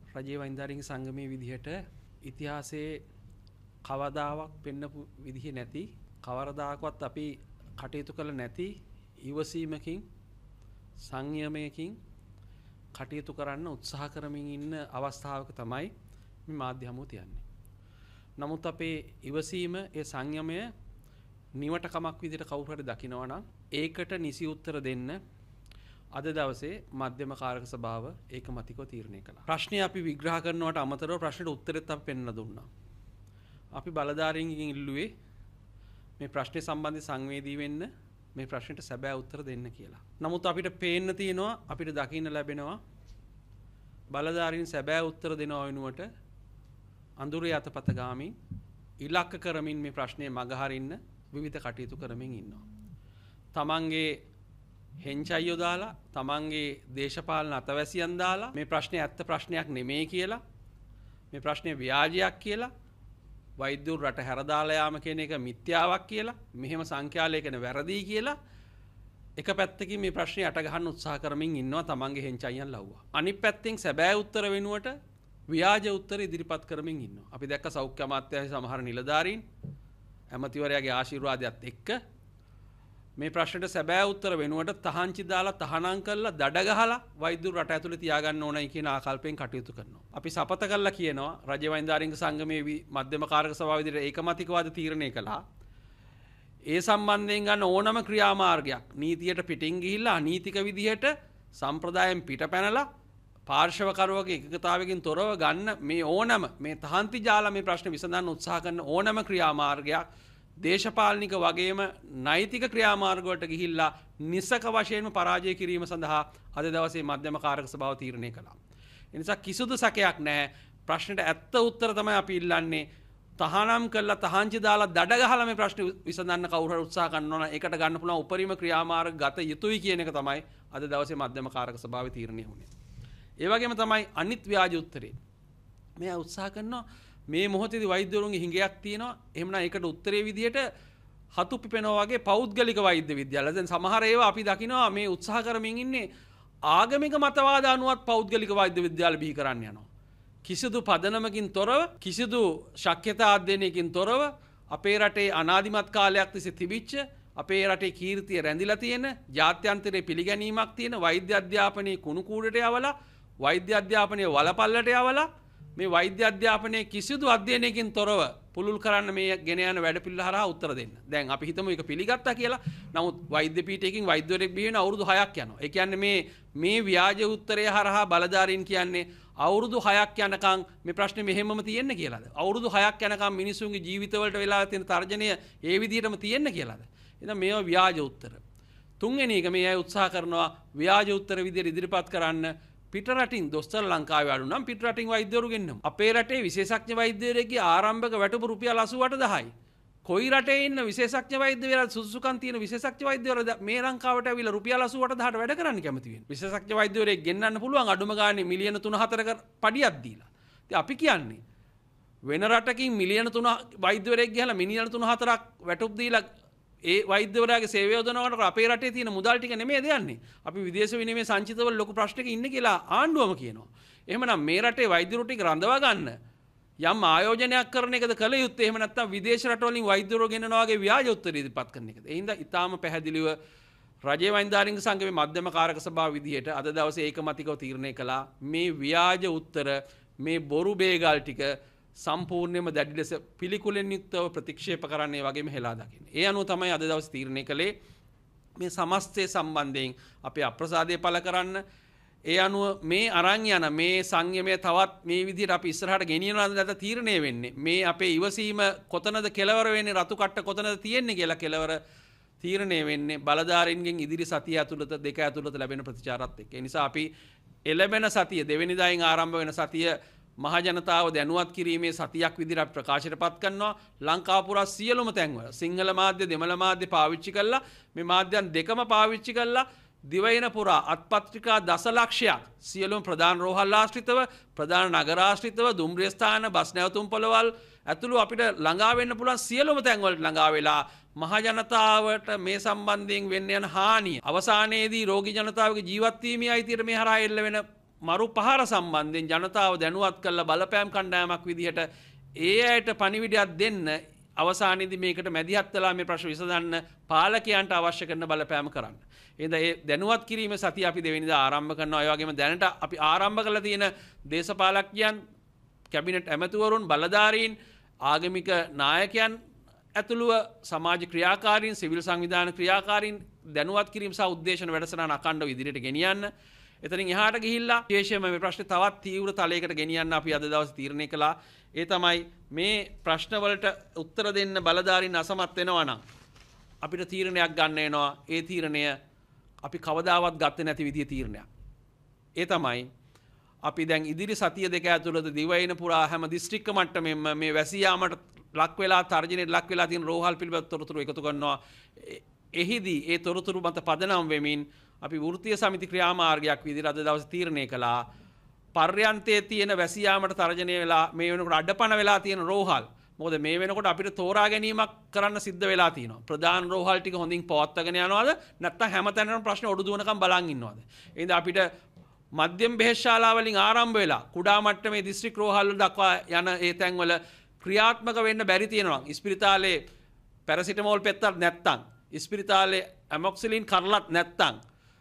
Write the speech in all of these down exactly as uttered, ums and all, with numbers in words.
රජයේ වෛන්දාරික සංගමයේ විදිහට ඉතිහාසයේ කවදාවත් පෙන්නපු විදිහ නැති කවරදාකවත් අපි කටයුතු කළ නැති ඉවසීමකින් සංයමයකින් කටයුතු කරන්න උත්සාහ කරමින් ඉන්න අවස්ථාවක තමයි මේ මාධ්‍ය හමුව තියන්නේ. නමුත් අපේ ඉවසීම ඒ සංයමය නිවටකමක් විදිහට කවුරු හරි දකිනවා නම් ඒකට නිසි උත්තර දෙන්න අද දවසේ මධ්‍යම කාරක සභාව ඒකමතිකව තීරණය කළා. ප්‍රශ්නේ අපි විග්‍රහ කරනවට අමතරව ප්‍රශ්නෙට උත්තරෙත් අපි පෙන්නලා දුන්නා. අපි බලධාරීන්ගෙන් ඉල්ලුවේ මේ ප්‍රශ්නේ සම්බන්ධ සංවේදී වෙන්න මේ ප්‍රශ්නෙට සැබෑ උත්තර දෙන්න කියලා. නමුත් අපිට පේන්න තියෙනවා අපිට දකින්න ලැබෙනවා බලධාරීන් සැබෑ උත්තර දෙනව වෙනුවට අඳුරේ අතපත ගාමින් ඉලක්ක කරමින් මේ ප්‍රශ්නේ මගහරින්න විවිධ කටයුතු කරමින් ඉන්නවා. තමන්ගේ හෙන්චයියෝ දාලා තමන්ගේ දේශපාලන අතවැසියන් දාලා මේ ප්‍රශ්නේ ඇත්ත ප්‍රශ්නයක් නෙමෙයි කියලා මේ ප්‍රශ්නේ ව්‍යාජයක් කියලා වෛද්‍යවරු රට හැරදාලා යාම කියන එක මිත්‍යාවක් කියලා මෙහෙම සංඛ්‍යාලයකන වැරදි කියලා එක පැත්තකින් මේ ප්‍රශ්නේ යට ගහන්න උත්සාහ කරමින් ඉන්නවා තමන්ගේ හෙන්චයියන් ලව්වා. අනිත් පැත්තෙන් සැබෑ උත්තර වෙනුවට ව්‍යාජ උත්තර ඉදිරිපත් කරමින් ඉන්නවා. අපි දැක්ක සෞඛ්‍ය අමාත්‍යාංශයේ සමහර නිලධාරීන් ඇමතිවරයාගේ ආශිර්වාදයත් එක්ක මේ ප්‍රශ්නට සැබෑ උත්තර වෙනුවට තහංචි දාලා තහනම් කරලා දඩ ගහලා වෛද්‍යවරු රට ඇතුලේ තියාගන්න ඕනයි කියන ආකල්පයෙන් කටයුතු කරනවා. අපි සපත කළා කියනවා රජ්‍ය වෛද්‍යාරික සංගමයේ මධ්‍යම කාරක සභාව විදිහට ඒකමතිකවාද තීරණය කළා. ඒ සම්බන්ධයෙන් ගන්න ඕනම ක්‍රියාමාර්ගයක් නීතියට පිටින් ගිහිල්ලා අනීතික විදිහට සම්ප්‍රදායෙන් පිටපැනලා පාර්ශවකරුවගේ එකඟතාවයකින් තොරව ගන්න මේ ඕනම මේ තහන්ති ජාලා මේ ප්‍රශ්න විසඳන්න උත්සාහ කරන ඕනම ක්‍රියාමාර්ගයක් දේශපාලනික වගේම නෛතික ක්‍රියාමාර්ග වලට ගිහිල්ලා නිසක වශයෙන්ම පරාජය කිරීම සඳහා අද දවසේ මධ්‍යම කාරක සභාව තීරණය කළා. ඒ නිසා කිසිදු සැකයක් නැහැ. ප්‍රශ්නෙට ඇත්ත උත්තර තමයි අපි ඉල්ලන්නේ. තහනම් කළා තහංචි දාලා දඩ ගහලා මේ ප්‍රශ්න විසඳන්න කවුරු හරි උත්සාහ කරනවා නම් ඒකට ගන්න පුළුවන් උපරිම ක්‍රියාමාර්ග ගත යුතුයි කියන එක තමයි අද දවසේ මධ්‍යම කාරක සභාවේ තීරණය වුණේ. ඒ වගේම තමයි අනිත් ව්‍යාජ උත්තරේ. මේ උත්සාහ කරනවා මේ මොහොතේදී වෛද්‍යවරුන්ගේ හිඟයක් තියෙනවා. එහෙමනම් ඒකට උත්තරේ විදියට හතු පිපෙනවා වගේ පෞද්ගලික වෛද්‍ය විද්‍යාල. දැන් සමහර ඒවා අපි දකිනවා මේ උත්සාහ කරමින් ඉන්නේ ආගමික මතවාද අනුවත් පෞද්ගලික වෛද්‍ය විද්‍යාල බිහි කරන්න යනවා. කිසිදු පදනමකින් තොරව කිසිදු ශක්්‍යතා අධ්‍යයනයකින් තොරව අපේ රටේ අනාදිමත් කාලයක් තිස්සේ තිබිච්ච අපේ රටේ කීර්තිය රැඳිලා තියෙන ජාත්‍යන්තරයේ පිළිගැනීමක් තියෙන වෛද්‍ය අධ්‍යාපනයේ කුණු කූඩට යවලා වෛද්‍ය අධ්‍යාපනයේ වලපල්ලට යවලා මේ වෛද්‍ය අධ්‍යාපනයේ කිසිදු අධ්‍යයනයකින් තොරව පුළුල් කරන්න මේ ගෙන යන වැඩපිළිවෙල හරහා උත්තර දෙන්න. දැන් අපි හිතමු ඒක පිළිගත්තා කියලා. නමුත් වෛද්‍ය පීඨයකින් වෛද්‍යවරයෙක් බිහි වෙන අවුරුදු හයක් යනවා. ඒ කියන්නේ මේ මේ ව්‍යාජ උත්තරය හරහා බලධාරීන් කියන්නේ අවුරුදු හයක් යනකම් මේ ප්‍රශ්නේ මෙහෙමම තියෙන්න කියලාද? අවුරුදු හයක් යනකම් මිනිසුන්ගේ ජීවිතවලට වෙලා තියෙන තර්ජනය ඒ විදිහටම තියෙන්න කියලාද? එහෙනම් මේවා ව්‍යාජ උත්තර. තුන්වෙනි එක මේ අය උත්සාහ කරනවා ව්‍යාජ උත්තර විදිහට ඉදිරිපත් කරන්න පිටරටින් දොස්තර ලංකාවේ අඩු නම් පිටරටින් වෛද්‍යවරු ගෙන්නමු. අපේ රටේ විශේෂඥ වෛද්‍යවරයෙක්ගේ ආරම්භක වැටුප රුපියල් අසූඅට දහසයි. කොයි රටේ ඉන්න විශේෂඥ වෛද්‍යවරයා සුසුකම් තියෙන විශේෂඥ වෛද්‍යවරු මේ ලංකාවට ඇවිල්ලා රුපියල් අසූඅට දහසට වැඩ කරන්න කැමති වෙන්නේ. විශේෂඥ වෛද්‍යවරයෙක් ගෙන්නන්න පුළුවන් අඩුම ගානේ මිලියන තුන හතරක පඩියක් දීලා. ඉතින් අපි කියන්නේ වෙන රටකින් මිලියන තුන වෛද්‍යවරයෙක් ගහලා මිලියන තුන හතරක් වැටුප් දීලා ඒ වෛද්‍යවරයාගේ සේවය යොදනකොට අපේ රටේ තියෙන මුදල් ටික නෙමෙයි දෙන්නේ. අපි විදේශ විනිමය සංචිතවල ලොකු ප්‍රශ්නක ඉන්නේ කියලා ආණ්ඩුවම කියනවා. එහෙමනම් මේ රටේ වෛද්‍යවරු ටික රඳවා ගන්න යම් ආයෝජනයක් කරන එකද කළ යුත්තේ. එහෙම නැත්නම් විදේශ රටවලින් වෛද්‍යවරු ගෙනනවා වගේ ව්‍යාජ උත්තර ඉදිරිපත් කරන එකද? ඒ හින්දා ඊටාම පැහැදිලිව රජයේ වෛද්‍යාරික සංගමේ මධ්‍යම කාරක සභාව විදිහට අද දවසේ ඒකමතිකව තීරණය කළා මේ ව්‍යාජ උත්තර මේ බොරු බේගල් ටික සම්පූර්ණයෙන්ම දැඩි ලෙස පිළිකුලෙන් යුක්තව ප්‍රතික්ෂේප කරන්නේ වගේම හෙලා දකින්නේ. ඒ අනුව තමයි අද දවසේ තීරණය කළේ මේ සමස්තය සම්බන්ධයෙන් අපේ අප්‍රසාදය පළ කරන්න. ඒ අනුව මේ අරන් යන මේ සංයමය තවත් මේ විදිහට අපි ඉස්සරහට ගෙනියනවාද නැත්නම් තීරණය වෙන්නේ. මේ අපේ ඉවසීම කොතනද කෙලවර වෙන්නේ, රතු කට්ට කොතනද තියෙන්නේ කියලා කෙලවර තීරණය වෙන්නේ බලධාරීන්ගෙන් ඉදිරි සතිය ඇතුළත දෙක ඇතුළත ලැබෙන ප්‍රතිචාරات එක්ක. ඒ නිසා අපි එළබෙන සතිය දෙවෙනිදායින් ආරම්භ වෙන සතිය මහජනතාව දැනුවත් කිරීමේ සතියක් විදිහට ප්‍රකාශයටපත් කරනවා. ලංකාව පුරා සියලුම තැන්වල සිංහල මාධ්‍ය දෙමළ මාධ්‍ය පාවිච්චි කළා මේ මාධ්‍යයන් දෙකම පාවිච්චි කළා දිවයින පුරා අත්පත්‍රිකා දසලක්ෂයක් සියලුම ප්‍රධාන රෝහල් ආශ්‍රිතව ප්‍රධාන නගර ආශ්‍රිතව දුම්රිය ස්ථාන බස් නැවතුම් පොළවල් ඇතුළු අපිට ළඟා වෙන්න පුළුවන් සියලුම තැන්වලට ළඟා වෙලා මහජනතාවට මේ සම්බන්ධයෙන් වෙන්න යන හානිය අවසානයේදී රෝගී ජනතාවගේ ජීවත් වීමේ අයිතියට මේ හරහා එල්ල වෙන මරු පහර සම්බන්ධයෙන් ජනතාව දැනුවත් කරලා බලපෑම් කණ්ඩායමක් විදිහට ඒ අයට පණිවිඩයක් දෙන්න අවසානයේදී මේකට මැදිහත් වෙලා මේ ප්‍රශ්න විසඳන්න පාලකයන්ට අවශ්‍ය කරන බලපෑම කරන්න. එහෙනම් ඒ දැනුවත් කිරීම සතිය අපි දෙවෙනිදා ආරම්භ කරනවා. ඒ වගේම දැනට අපි ආරම්භ කරලා තියෙන දේශපාලකයන්, කැබිනට් ඇමතිවරුන්, බලධාරීන්, ආගමික නායකයන් ඇතුළුව සමාජ ක්‍රියාකාරීන්, සිවිල් සංවිධාන ක්‍රියාකාරීන් දැනුවත් කිරීම සහ උද්දේශන වැඩසටහන අඛණ්ඩව ඉදිරියට ගෙනියන්න. එතනින් එහාට ගිහිල්ලා විශේෂයෙන්ම මේ ප්‍රශ්නේ තවත් තීව්‍ර තලයකට ගෙනියන්න අපි අද දවසේ තීරණය කළා. ඒ තමයි මේ ප්‍රශ්න වලට උත්තර දෙන්න බලධාරීන් අසමත් වෙනවා නම් අපිට තීරණයක් ගන්න වෙනවා. ඒ තීරණය අපි කවදාවත් ගත්තේ නැති විදිහේ තීරණයක්. ඒ තමයි අපි දැන් ඉදිරි සතිය දෙක ඇතුළත දිවයින පුරා හැම දිස්ත්‍රික්ක මට්ටමෙම මේ වැසියාමට ලක් වෙලා තර්ජනයට ලක් වෙලා තියෙන රෝහල් පිළිබඳ තොරතුරු එකතු කරනවා. එහිදී ඒ තොරතුරු මත පදනම් වෙමින් අපි වෘත්තීය සමිති ක්‍රියාමාර්ගයක් විදිහට අද දවසේ තීරණය කළා. පර්යන්තයේ තියෙන වැසියාමට තර්ජනය වෙලා මේ වෙනකොට අඩපණ වෙලා තියෙන රෝහල්. මොකද මේ වෙනකොට අපිට තෝරා ගැනීමක් කරන්න සිද්ධ වෙලා තියෙනවා. ප්‍රධාන රෝහල් ටික හොඳින් පවත්වාගෙන යනවාද නැත්නම් හැමතැනම ප්‍රශ්න ඔඩු දුවනකම් බලන් ඉන්නවද? එහෙනම් අපිට මධ්‍යම බෙහෙත් ශාලා වලින් ආරම්භ වෙලා කුඩා මට්ටමේ දිස්ත්‍රික් රෝහල් වල දක්වා යන ඒ තැන්වල ක්‍රියාත්මක වෙන්න බැරි තියෙනවා. ඉස්පිරිතාලේ පැරසිටමෝල් පෙත්තක් නැත්තම්, ඉස්පිරිතාලේ ඇමොක්සිලින් කරලත් නැත්තම්,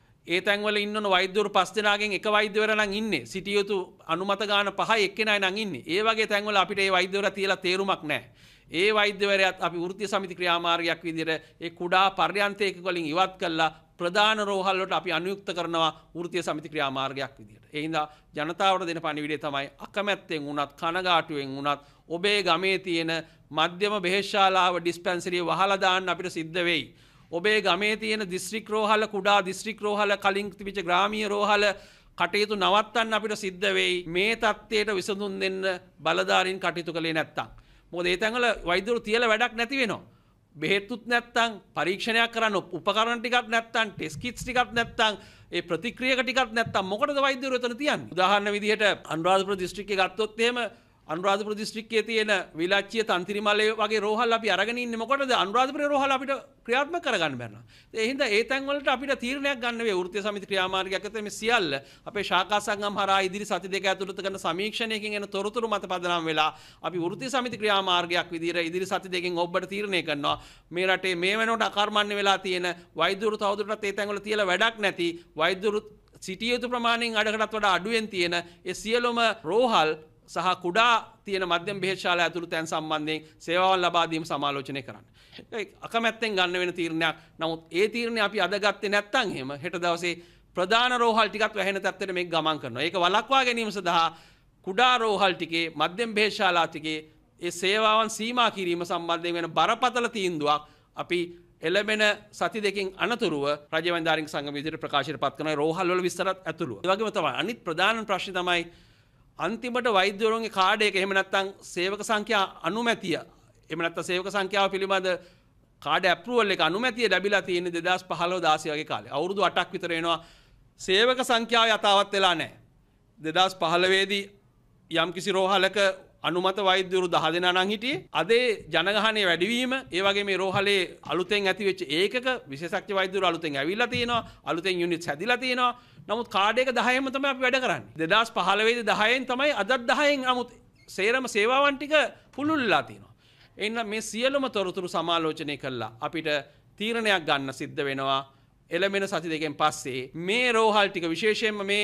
ඒ තැන්වල ඉන්නන වෛද්‍යවරු පස් දෙනාගෙන් එක වෛද්‍යවරයා නම් ඉන්නේ. සිටිය යුතු අනුමත ගාන පහයි එක්කෙනයි නම් ඉන්නේ. ඒ වගේ තැන්වල අපිට ඒ වෛද්‍යවරයා තියලා තේරුමක් නැහැ. ඒ වෛද්‍යවරයාත් අපි වෘත්තීය සමිති ක්‍රියාමාර්ගයක් විදිහට ඒ කුඩා පර්යන්තයක වලින් ඉවත් කළා ප්‍රධාන රෝහල් වලට අපි අනුයුක්ත කරනවා වෘත්තීය සමිති ක්‍රියාමාර්ගයක් විදිහට. ඒ හින්දා ජනතාවට දෙන පණිවිඩය තමයි අකමැත්තෙන් වුණත් කනගාටුවෙන් වුණත් ඔබේ ගමේ තියෙන මධ්‍යම බෙහෙත් ශාලාව ඩිස්පැන්සරිය වහලා දාන්න අපිට සිද්ධ වෙයි. ඔබේ ගමේ තියෙන දිස්ත්‍රික් රෝහල, කුඩා දිස්ත්‍රික් රෝහල, කලින් තිබිච්ච ග්‍රාමීය රෝහල කටයුතු නවත්තන්න අපිට සිද්ධ වෙයි. මේ තත්ත්වයට විසඳුම් දෙන්න බලධාරීන් කටයුතු කළේ නැත්තම්. මොකද ඒ තැන්වල වෛද්‍යවරු තියලා වැඩක් නැති වෙනවා. බෙහෙත්තුත් නැත්තම්, පරීක්ෂණයක් කරන්න උපකරණ ටිකක් නැත්තම්, ටෙස්ට් කිට්ස් ටිකක් නැත්තම්, ඒ ප්‍රතික්‍රියක ටිකක් නැත්තම් මොකටද වෛද්‍යවරු එතන තියන්නේ? උදාහරණ විදිහට අනුරාධපුර දිස්ත්‍රික්කේ ගත්තොත් එහෙම අනුරාධපුර දිස්ත්‍රික්කයේ තියෙන විලාච්චිය, තන්තිරිමලේ වගේ රෝහල් අපි අරගෙන ඉන්නේ මොකටද? අනුරාධපුරේ රෝහල් අපිට ක්‍රියාත්මක කරගන්න බැරනවා. ඒ හින්දා ඒ තැන් වලට අපිට තීරණයක් ගන්න වෙයි. වෘත්තීය සමිති ක්‍රියාමාර්ගයක් ඇතුළත මේ සියල්ල අපේ ශාඛා සංගම් හරහා ඉදිරි සති දෙක ඇතුළත කරන සමීක්ෂණයකින් එන තොරතුරු මත පදනම් වෙලා අපි වෘත්තීය සමිති ක්‍රියාමාර්ගයක් විදිහට ඉදිරි සති දෙකෙන් ඔබට තීරණය කරනවා. මේ රටේ මේ වෙනකොට අකර්මණ්‍ය වෙලා තියෙන වෛද්‍යවරු තවදුරටත් ඒ තැන් වල තියලා වැඩක් නැති වෛද්‍යවරු සිටිය යුතු ප්‍රමාණයෙන් අඩකටත් වඩා අඩුවෙන් තියෙන ඒ සියලුම රෝහල් සහ කුඩා තියෙන මධ්‍යම බෙහෙත් ශාලා ඇතුළු තැන් සම්බන්ධයෙන් සේවාවන් ලබා දීම සමාලෝචනය කරන්න. ඒක අකමැත්තෙන් ගන්න වෙන තීරණයක්. නමුත් ඒ තීරණය අපි අද ගත්තේ නැත්නම් එහෙම හෙට දවසේ ප්‍රධාන රෝහල් ටිකත් වැහෙන තත්ත්වෙට මේක ගමන් කරනවා. ඒක වළක්වා ගැනීම සඳහා කුඩා රෝහල් ටිකේ, මධ්‍යම බෙහෙත් ශාලා ටිකේ ඒ සේවාවන් සීමා කිරීම සම්බන්ධයෙන් වෙන බරපතල තීන්දුවක් අපි එළඹෙන සති දෙකකින් අනතුරුව රජ වෛද්‍යාරික සංගම විදිහට ප්‍රකාශයට පත් කරන රෝහල් වල විස්තරත් ඇතුළුව. ඒ වගේම තමයි අනිත් ප්‍රධාන ප්‍රශ්නේ තමයි අන්තිමට වෛද්‍යවරුන්ගේ කාඩ් එක එහෙම නැත්නම් සේවක සංඛ්‍යා අනුමැතිය එහෙම නැත්නම් සේවක සංඛ්‍යාව පිළිබඳ කාඩ් ඇප්‍රූවල් එක අනුමැතිය ලැබිලා තියෙන්නේ දෙදාස් පහළොව දාසය වගේ කාලේ. අවුරුදු අටක් විතර වෙනවා සේවක සංඛ්‍යාව යථාවත් වෙලා නැහැ. දෙදාස් පහළොව දී යම්කිසි රෝහලක අනුමත වෛද්‍යවරු දහ දෙනා නම් හිටියේ. අද ජනගහනය වැඩිවීම, ඒ වගේ මේ රෝහලේ අලුතෙන් ඇති වෙච්ච ඒකක විශේෂඥ වෛද්‍යවරු අලුතෙන් ඇවිල්ලා තියෙනවා, අලුතෙන් යුනිට්ස් හැදිලා තියෙනවා. නමුත් කාඩ් එක දහයෙන්ම තමයි අපි වැඩ කරන්නේ. දෙදාස් පහළොව දී දහයෙන් තමයි අදත් දහයෙන්. නමුත් සේරම සේවාවන් ටික පුළුල්ලා තියෙනවා. එහෙනම් මේ සියලුම තොරතුරු සමාලෝචනය කළා අපිට තීරණයක් ගන්න සිද්ධ වෙනවා. එළමෙන සති දෙකෙන් පස්සේ මේ රෝහල් ටික විශේෂයෙන්ම මේ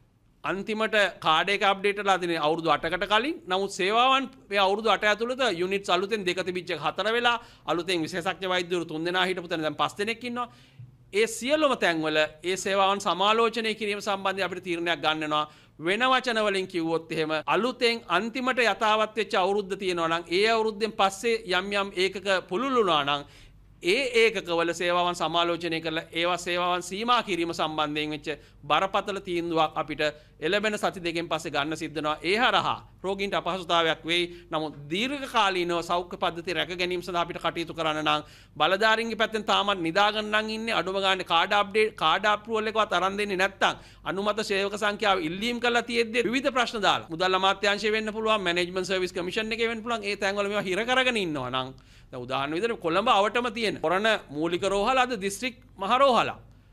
අන්තිමට කාඩ් එක අප්ඩේට් වෙලා තියෙන අවුරුදු අටකට කලින්. නමුත් සේවාවන් මේ අවුරුදු අට ඇතුළත යුනිට්ස් අලුතෙන් දෙක තිබිච්ච හතර වෙලා, අලුතෙන් විශේෂඥ වෛද්‍යවරු තුන් දෙනා හිටපු තැන දැන් පස් දෙනෙක් ඉන්නවා. ඒ සියලුම තැන්වල ඒ සේවාවන් සමාලෝචනය කිරීම සම්බන්ධයෙන් අපිට තීරණයක් ගන්න වෙනවා. වෙන වචන වලින් කිව්වොත් එහෙම අලුතෙන් අන්තිමට යථාවත් වෙච්ච අවුරුද්ද තියෙනවා නම් ඒ අවුරුද්දෙන් පස්සේ යම් යම් ඒකක පුළුල්ුණා නම් ඒ ඒකකවල සේවාවන් සමාලෝචනය කරලා ඒවා සේවාවන් සීමා කිරීම සම්බන්ධයෙන් වෙච්ච බරපතල තීන්දුවක් අපිට එළඹෙන සති දෙකෙන් පස්සේ ගන්න සිද්ධ වෙනවා. ඒ හරහා රෝගීන්ට අපහසුතාවයක් වෙයි. නමුත් දීර්ඝකාලීනව සෞඛ්‍ය පද්ධති රැක ගැනීම සඳහා අපිට කටයුතු කරන්න නම් බලධාරීන්ගේ පැත්තෙන් තාමත් නිදාගෙන නම් ඉන්නේ. අඩුම ගානේ කාඩ් අප්ඩේට් කාඩ් අප්‍රූවල් එකවත් අරන් දෙන්නේ නැත්නම් අනුමත සේවක සංඛ්‍යාව ඉල්ලීම් කරලා තියෙද්දි විවිධ ප්‍රශ්න දාලා මුදල් අමාත්‍යාංශය වෙන්න පුළුවන්, මැනේජ්මන්ට් සර්විස් කමිෂන් එකේ වෙන්න පුළුවන්. ඒ තැන්වල මේවා හිර කරගෙන ඉන්නවා නම් උදාහරණ විදිහට කොළඹ අවටම තියෙන කොරණ මූලික රෝහල අද දිස්ත්‍රික් මහ රෝහල.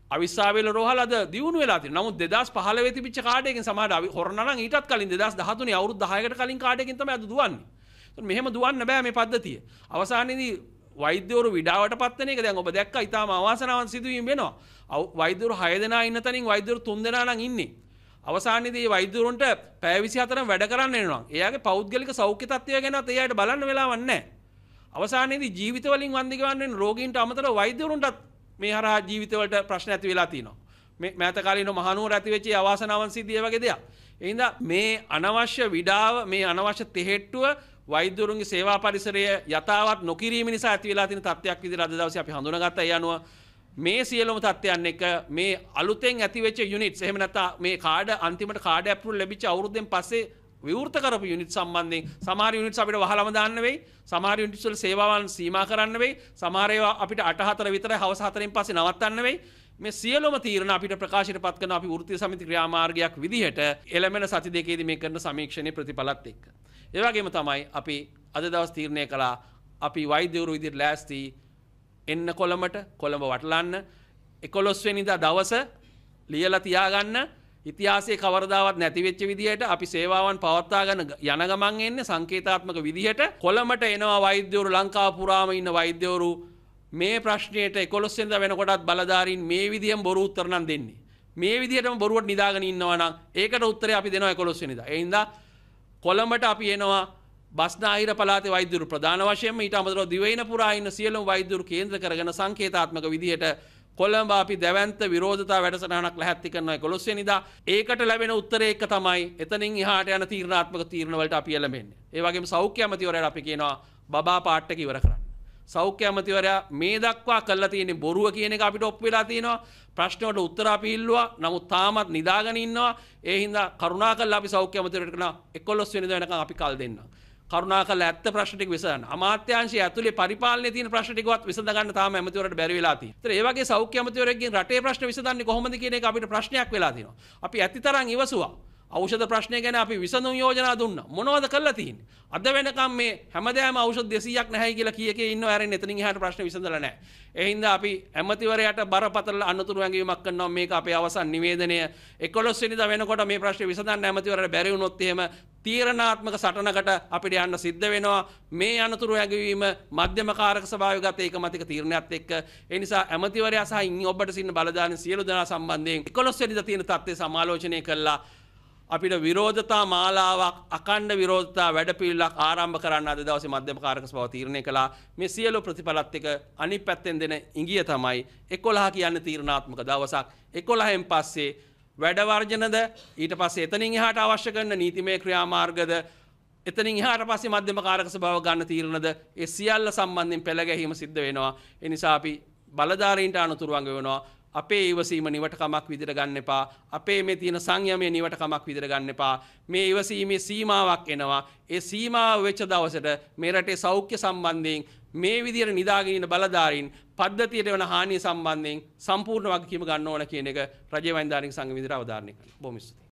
අවිස්සාවේල රෝහල අද දියුණු වෙලා තියෙනවා. නමුත් දෙදාස් පහළොව තිබිච්ච කාඩ් එකකින් සමහර හොරණ නම් ඊටත් කලින් දෙදාස් දහතුනේ අවුරුදු දහයකට කලින් කාඩ් එකකින් තමයි අද දුවන්නේ. ඒත් මෙහෙම දුවන්න බෑ මේ පද්ධතිය. අවසානයේදී වෛද්‍යවරු විඩාවටපත් වෙන එක දැන් ඔබ දැක්කා ඊටාම අවාසනාවන්ත සිදුවීම් වෙනවා. වෛද්‍යවරු හය දෙනා ඉන්න තැනින් වෛද්‍යවරු තුන් දෙනා නම් ඉන්නේ. අවසානයේදී වෛද්‍යවරුන්ට පැය විසිහතරක් වැඩ කරන්න වෙනවා. එයාගේ පෞද්ගලික සෞඛ්‍ය තත්ත්වය ගැනත් එයාට බලන්න වෙලාවක් නැහැ. අවසානයේදී ජීවිත වලින් වන්දි ගවන්න රෝගීන්ට අමතරව වෛද්‍යවරුන්ටත් මේ හරහා ජීවිතවලට ප්‍රශ්න ඇති වෙලා තියෙනවා. මේ මෑත කාලීන මහනුවර ඇති වෙච්ච අවාසනාවන්ත සිද්ධිය වගේ දෙයක්. ඒ හින්දා මේ අනවශ්‍ය විඩාව මේ අනවශ්‍ය තෙහෙට්ටුව වෛද්‍යවරුන්ගේ සේවා පරිසරය යථාවත් නොකිරීම නිසා ඇති වෙලා තියෙන තත්ත්වයක් විදිහට අද දවසේ අපි හඳුනාගත්තා. ඒ අනුව මේ සියලුම තත්ත්වයන් එක මේ අලුතෙන් ඇති වෙච්ච යුනිට්ස් එහෙම නැත්නම් මේ කාඩ අන්තිමට කාඩ ඇප්‍රූවල් ලැබිච්ච අවුරුද්දෙන් පස්සේ විවෘත කරපු යුනිට් සම්බන්ධයෙන් සමහර යුනිට්ස් අපිට වහලම දාන්න වෙයි. සමහර යුනිට්ස් වල සේවාවන් සීමා කරන්න වෙයි. සමහර ඒවා අපිට අට හතර විතරයි හවස හතරෙන් පස්සේ නවත්තන්න වෙයි. මේ සියලුම තීරණ අපිට ප්‍රකාශයට පත් කරන අපි වෘත්තීය සමිති ක්‍රියාමාර්ගයක් විදිහට එළමෙන සති දෙකේදී මේ කරන සමීක්ෂණයේ ප්‍රතිඵලත් එක්ක. ඒ වගේම තමයි අපි අද දවස් තීරණය කළා අපි වෛද්‍යවරු විදිහට ලෑස්ති එන්න කොළඹට කොළඹ වටලන්න එකොළොස් වෙනිදා දවස ලියලා තියාගන්න ඉතිහාසයේ කවරදාවත් නැති වෙච්ච විදිහට අපි සේවාවන් පවත්වාගෙන යන ගමන් එන්නේ සංකේතාත්මක විදිහට කොළඹට එනවා වෛද්‍යවරු ලංකාව පුරාම ඉන්න වෛද්‍යවරු මේ ප්‍රශ්නයට එකොළොස් වෙනිදා වෙනකොටත් බලධාරීන් මේ විදිහෙන් බොරු උත්තර නම් දෙන්නේ. මේ විදිහටම බොරුවට නිදාගෙන ඉන්නවා නම් ඒකට උත්තරේ අපි දෙනවා එකොළොස් වෙනිදා. ඒ හින්දා කොළඹට අපි එනවා බස්නාහිර පළාතේ වෛද්‍යවරු ප්‍රධාන වශයෙන්ම ඊට අමතරව දිවයින පුරා ඉන්න සියලුම වෛද්‍යවරු කේන්ද්‍ර කරගෙන සංකේතාත්මක විදිහට කොළඹ අපි දැවැන්ත විරෝධතා වැඩසටහනක් ලැහැත්ති කරනවා එකොළොස් වෙනිදා. ඒකට ලැබෙන උත්තරේ එක තමයි එතනින් එහාට යන තීරණාත්මක තීරණ වලට අපි එළඹෙන්නේ. ඒ වගේම සෞඛ්‍ය අමාත්‍යවරයාට අපි කියනවා බබා පාට් එක ඉවර කරන්න. සෞඛ්‍ය අමාත්‍යවරයා මේ දක්වා කළා තියෙන බොරුව කියන එක අපිට ඔප්පු වෙලා තියෙනවා. ප්‍රශ්න වලට උත්තර අපි ඉල්ලුවා. නමුත් තාමත් නිදාගෙන ඉන්නවා. ඒ හින්දා කරුණාකරලා අපි සෞඛ්‍ය අමාත්‍යවරයාට කියනවා එකොළොස් වෙනිදා වෙනකන් අපි කල් දෙන්නම්. කරුණාකරලා ඇත්ත ප්‍රශ්න ටික විසඳන්න. අමාත්‍යාංශය ඇතුලේ පරිපාලනයේ තියෙන ප්‍රශ්න ටිකවත් විසඳ ගන්න තාම ඇමතිවරට බැරි වෙලා තියෙනවා. ඒතර ඒ වගේ සෞඛ්‍ය ඇමතිවරයෙක්ගෙන් රටේ ප්‍රශ්න විසඳන්නේ කොහොමද කියන එක අපිට ප්‍රශ්නයක් වෙලා තියෙනවා. අපි ඇතිතරම් ඉවසුවා. ඖෂධ ප්‍රශ්නය ගැන අපි විසඳුම් යෝජනා දුන්නා. මොනවද කළා තියෙන්නේ? අද වෙනකම් මේ හැමදාම ඖෂධ දෙසීයක් නැහැයි කියලා කී එකේ ඉන්නව ඇරෙන්න එතනින් එහාට ප්‍රශ්න විසඳලා නැහැ. ඒ හින්දා අපි ඇමතිවරයාට බරපතල අනුතුරු ඇඟවීමක් කරනවා. මේක අපේ අවසන් නිවේදනය. එකොළොස් වෙනිදා වෙනකොට මේ ප්‍රශ්නේ විසඳන්න ඇමතිවරයාට බැරි වුණොත් එහෙම තීරණාත්මක සටනකට අපිට යන්න සිද්ධ වෙනවා. මේ අනුතුරු ඇඟවීම මධ්‍යම කාරක සභාවේ ගත ඒකමතික තීරණයත් එක්ක. ඒ නිසා ඇමතිවරයා සහ ඉන් ඔබට සින්න බලධාරීන් සියලු දෙනා සම්බන්ධයෙන් එකොළොස් වෙනිදා තියෙන තත්ත්වය සමාලෝචනය කළා. අපිට විරෝධතා මාලාවක් අකණ්ඩ විරෝධතා වැඩපිළිවෙලක් ආරම්භ කරන්න අද දවසේ මධ්‍යම කාරක සභාව තීරණය කළා. මේ සියලු ප්‍රතිඵලත් එක්ක අනිත් පැත්තෙන් දෙන ඉඟිය තමයි එකොළහ කියන්නේ තීරණාත්මක දවසක්. එකොළහෙන් පස්සේ වැඩ වර්ජනද ඊට පස්සේ එතනින් එහාට අවශ්‍ය කරන නීතිමය ක්‍රියාමාර්ගද එතනින් එහාට පස්සේ මධ්‍යම කාරක සභාව ගන්න තීරණද ඒ සියල්ල සම්බන්ධයෙන් පෙළ ගැහිම සිද්ධ වෙනවා. ඒ නිසා අපි බලධාරීන්ට අනුතුරු වංග වෙනවා. අපේ ඉවසීම නිවට කමක් විදිහට ගන්න එපා. අපේ මේ තියෙන සංයමය නිවට කමක් විදිහට ගන්න එපා. මේ ඉවසීමේ සීමාවක් එනවා. ඒ සීමාව වෙච්ච දවසට මේ රටේ සෞඛ්‍ය සම්බන්ධයෙන් මේ විදිහට නිදාගෙන ඉන්න බලධාරීන් පද්ධතියට වෙන හානිය සම්බන්ධයෙන් සම්පූර්ණ වගකීම ගන්න ඕන කියන එක රජයේ වෛද්‍යානික සංඝ විදිහට අවධාරණය කරනවා. බොහොම ස්තුතියි.